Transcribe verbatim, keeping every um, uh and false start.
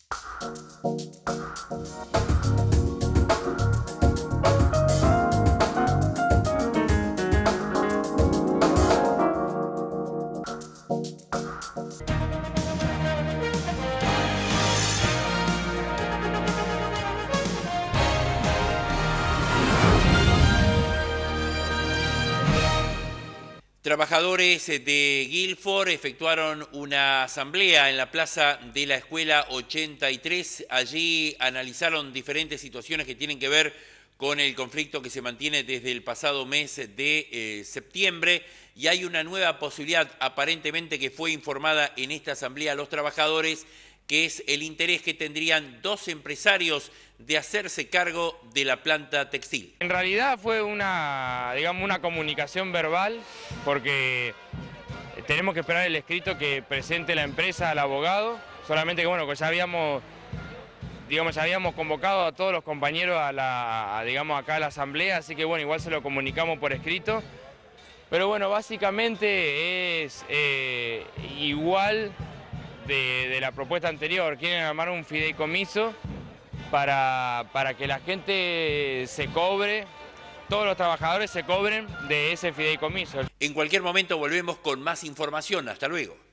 Trabajadores de Guilford efectuaron una asamblea en la plaza de la Escuela ochenta y tres. Allí analizaron diferentes situaciones que tienen que ver con el conflicto que se mantiene desde el pasado mes de eh, septiembre, y hay una nueva posibilidad aparentemente que fue informada en esta asamblea a los trabajadores, que es el interés que tendrían dos empresarios de hacerse cargo de la planta textil. En realidad fue una, digamos, una comunicación verbal, porque tenemos que esperar el escrito que presente la empresa al abogado, solamente que bueno, que ya habíamos, digamos, ya habíamos convocado a todos los compañeros a la, a, digamos, acá a la asamblea, así que bueno, igual se lo comunicamos por escrito. Pero bueno, básicamente es eh, igual de, de la propuesta anterior. Quieren armar un fideicomiso para, para que la gente se cobre, todos los trabajadores se cobren de ese fideicomiso. En cualquier momento volvemos con más información. Hasta luego.